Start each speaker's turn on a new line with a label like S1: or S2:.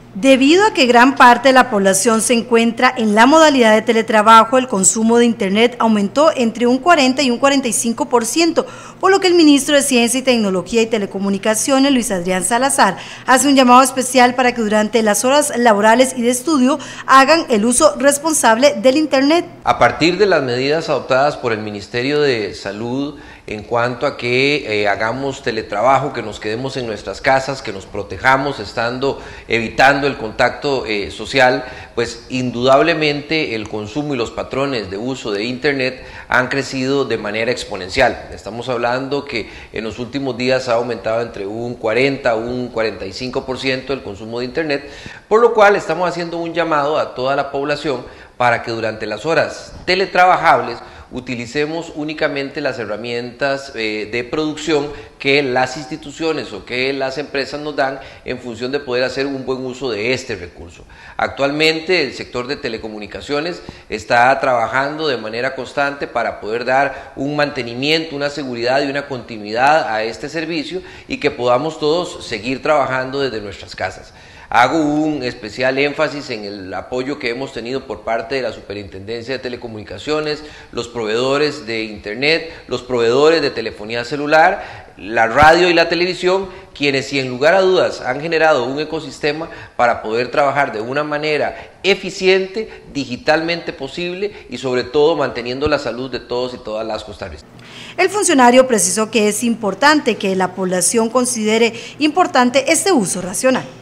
S1: Debido a que gran parte de la población se encuentra en la modalidad de teletrabajo, el consumo de Internet aumentó entre un 40 y un 45%, por lo que el ministro de Ciencia y Tecnología y Telecomunicaciones, Luis Adrián Salazar, hace un llamado especial para que durante las horas laborales y de estudio hagan el uso responsable del Internet.
S2: A partir de las medidas adoptadas por el Ministerio de Salud en cuanto a que hagamos teletrabajo, que nos quedemos en nuestras casas, que nos protejamos evitando el contacto social, pues indudablemente el consumo y los patrones de uso de Internet han crecido de manera exponencial. Estamos hablando que en los últimos días ha aumentado entre un 40 a un 45% el consumo de Internet, por lo cual estamos haciendo un llamado a toda la población para que durante las horas teletrabajables utilicemos únicamente las herramientas de producción que las instituciones o que las empresas nos dan en función de poder hacer un buen uso de este recurso. Actualmente el sector de telecomunicaciones está trabajando de manera constante para poder dar un mantenimiento, una seguridad y una continuidad a este servicio y que podamos todos seguir trabajando desde nuestras casas. Hago un especial énfasis en el apoyo que hemos tenido por parte de la Superintendencia de Telecomunicaciones, los proveedores de Internet, los proveedores de telefonía celular, la radio y la televisión, quienes sin lugar a dudas han generado un ecosistema para poder trabajar de una manera eficiente, digitalmente posible y sobre todo manteniendo la salud de todos y todas las costarricenses.
S1: El funcionario precisó que es importante que la población considere importante este uso racional.